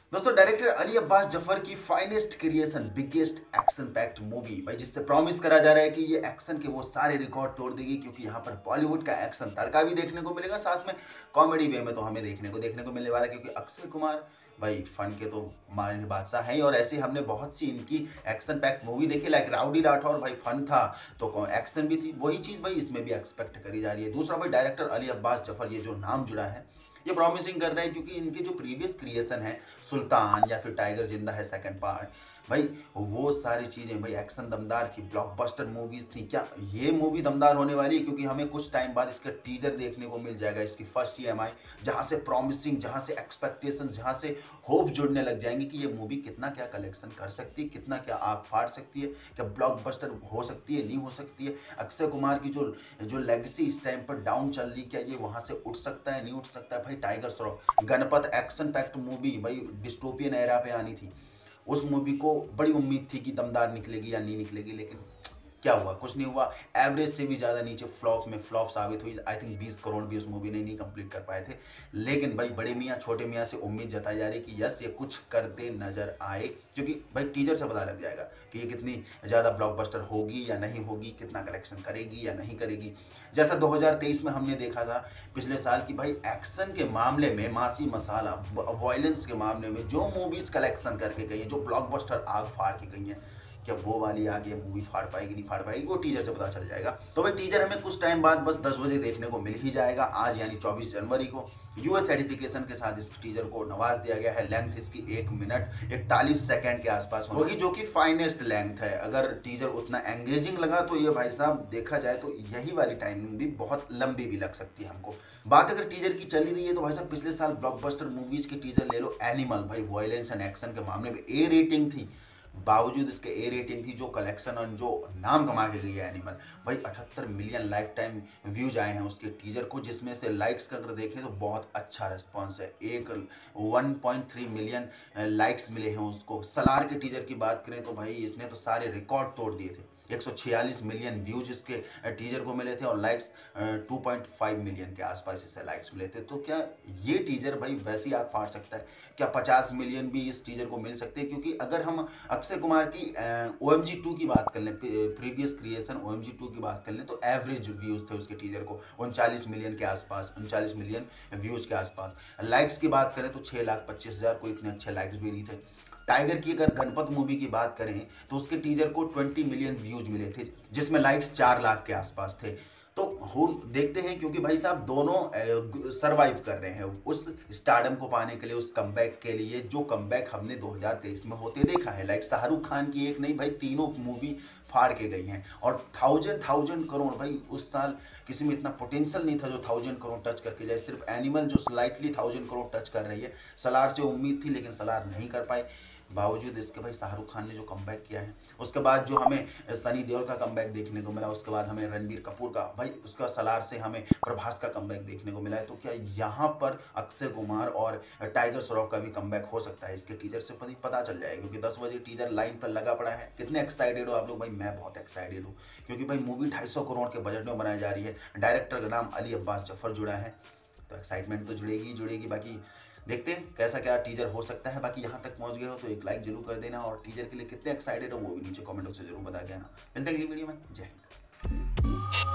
दोस्तों डायरेक्टर अली अब्बास जफर की finest creation biggest action packed movie भाई, जिससे प्रॉमिस करा जा रहा है कि ये एक्शन के वो सारे रिकॉर्ड तोड़ देगी, क्योंकि यहाँ पर बॉलीवुड का एक्शन तड़का भी देखने को मिलेगा, साथ में कॉमेडी वे में तो हमें देखने को मिलने वाला है, क्योंकि अक्षय कुमार भाई फन के तो मारे बादशाह हैं। और ऐसे हमने बहुत सी इनकी एक्शन पैक्ड मूवी देखी, लाइक राउडी राठौर भाई फन था तो एक्शन भी थी, वही चीज़ भाई इसमें भी एक्सपेक्ट करी जा रही है। दूसरा भाई डायरेक्टर अली अब्बास जफर, ये जो नाम जुड़ा है ये प्रॉमिसिंग कर रहा है, क्योंकि इनके जो प्रीवियस क्रिएशन है सुल्तान या फिर टाइगर जिंदा है सेकंड पार्ट, भाई वो सारी चीज़ें भाई एक्शन दमदार थी, ब्लॉकबस्टर मूवीज थी। क्या ये मूवी दमदार होने वाली है? क्योंकि हमें कुछ टाइम बाद इसका टीजर देखने को मिल जाएगा, इसकी फर्स्ट ईएमआई, जहाँ से प्रॉमिसिंग, जहाँ से एक्सपेक्टेशन, जहाँ से होप जुड़ने लग जाएंगे कि ये मूवी कितना क्या कलेक्शन कर सकती है, कितना क्या आग फाड़ सकती है, क्या ब्लॉकबस्टर हो सकती है, नहीं हो सकती है। अक्षय कुमार की जो जो लेगेसी इस टाइम पर डाउन चल रही, क्या ये वहाँ से उठ सकता है, नहीं उठ सकता है? भाई Tiger Shroff Ganapath action packed movie भाई डिस्टोपियन एरा पे आनी थी, उस मूवी को बड़ी उम्मीद थी कि दमदार निकलेगी या नहीं निकलेगी, लेकिन क्या हुआ? कुछ नहीं हुआ। एवरेज से भी ज़्यादा नीचे फ्लॉप में फ्लॉप साबित हुई। आई थिंक 20 करोड़ भी उस मूवी ने नहीं कंप्लीट कर पाए थे। लेकिन भाई बड़े मियाँ छोटे मियाँ से उम्मीद जताई जा रही है कि यस ये कुछ करते नजर आए, क्योंकि भाई टीजर से पता लग जाएगा कि ये कितनी ज़्यादा ब्लॉकबस्टर होगी या नहीं होगी, कितना कलेक्शन करेगी या नहीं करेगी। जैसा 2023 में हमने देखा था पिछले साल की, भाई एक्शन के मामले में मासी मसाला, वायलेंस के मामले में जो मूवीज़ कलेक्शन करके गई हैं, जो ब्लॉकबस्टर आग फाड़ के गई हैं, क्या वो वाली आगे मूवी फाड़ पाएगी नहीं फाड़ पाएगी, वो टीजर से पता चल जाएगा। तो भाई टीजर हमें कुछ टाइम बाद बस 10 बजे देखने को मिल ही जाएगा, आज यानी 24 जनवरी को। यूएस सर्टिफिकेशन के साथ इस टीजर को नवाज दिया गया है। लेंथ इसकी 1 मिनट 41 सेकंड के आसपास होगी, जो कि फाइनेस्ट लेंथ है। अगर टीजर उतना एंगेजिंग लगा तो ये भाई साहब देखा जाए तो यही वाली टाइमिंग भी बहुत लंबी भी लग सकती है हमको। बात अगर टीजर की चली रही है तो भाई साहब पिछले साल ब्लॉकबस्टर मूवीज के टीजर ले लो, एनिमल भाई वायलेंस एंड एक्शन के मामले में ए रेटिंग थी, बावजूद इसके ए रेटिंग थी, जो कलेक्शन और जो नाम कमा के गई है एनिमल, भाई 78 मिलियन लाइफ टाइम व्यूज आए हैं उसके टीजर को, जिसमें से लाइक्स का अगर देखें तो बहुत अच्छा रिस्पांस है। 1.3 मिलियन लाइक्स मिले हैं उसको। सलार के टीजर की बात करें तो भाई इसने तो सारे रिकॉर्ड तोड़ दिए थे। 146 मिलियन व्यूज इसके टीजर को मिले थे और लाइक्स 2.5 मिलियन के आसपास इससे लाइक्स मिले थे। तो क्या ये टीजर भाई वैसी आग फाड़ सकता है? क्या 50 मिलियन भी इस टीजर को मिल सकते हैं? क्योंकि अगर हम अक्षय कुमार की OMG 2 की बात कर लें, प्रीवियस क्रिएशन OMG 2 की बात कर लें, तो एवरेज व्यूज थे उसके टीजर को 39 मिलियन के आसपास, 39 मिलियन व्यूज के आसपास। लाइक्स की बात करें तो 6,25,000 को इतने अच्छे लाइक्स भी नहीं थे। टाइगर की अगर गणपत मूवी की बात करें तो उसके टीजर को 20 मिलियन व्यूज मिले थे, जिसमें लाइक्स 4 लाख के आसपास थे। तो हो देखते हैं, क्योंकि भाई साहब दोनों सरवाइव कर रहे हैं उस स्टारडम को पाने के लिए, उस कमबैक के लिए, जो कमबैक हमने 2023 में होते देखा है। लाइक शाहरुख खान की एक नहीं भाई तीनों मूवी फाड़ के गई हैं, और थाउजेंड करोड़ भाई उस साल किसी में इतना पोटेंशियल नहीं था जो 1000 करोड़ टच करके जाए। सिर्फ एनिमल जो स्लाइटली 1000 करोड़ टच कर रही है। सलार से उम्मीद थी लेकिन सलार नहीं कर पाई, बावजूद इसके भाई शाहरुख खान ने जो कमबैक किया है। उसके बाद जो हमें सनी देओल का कमबैक देखने को मिला, उसके बाद हमें रणबीर कपूर का, भाई उसका सलार से हमें प्रभास का कमबैक देखने को मिला है। तो क्या यहाँ पर अक्षय कुमार और टाइगर श्रॉफ का भी कमबैक हो सकता है? इसके टीजर से पता चल जाएगा, क्योंकि 10 बजे टीजर लाइन पर लगा पड़ा है। कितने एक्साइटेड हो आप लोग? भाई मैं बहुत एक्साइटेड हूँ, क्योंकि भाई मूवी 250 करोड़ के बजट में बनाई जा रही है। डायरेक्टर का नाम अली अब्बास जफर जुड़ा है, तो एक्साइटमेंट तो जुड़ेगी जुड़ेगी। बाकी देखते हैं कैसा क्या टीजर हो सकता है। बाकी यहाँ तक पहुँच गए हो तो एक लाइक जरूर कर देना, और टीजर के लिए कितने एक्साइटेड हो वो भी नीचे कमेंट से जरूर बता देना। मिलते हैं अगली वीडियो में। जय हिंद।